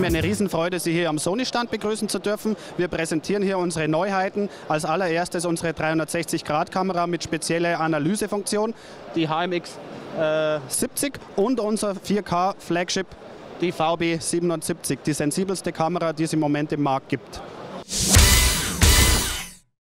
mir eine Riesenfreude, Sie hier am Sony-Stand begrüßen zu dürfen. Wir präsentieren hier unsere Neuheiten. Als allererstes unsere 360-Grad-Kamera mit spezieller Analysefunktion, die HMX 70 und unser 4K-Flagship, die VB 77, die sensibelste Kamera, die es im Moment im Markt gibt.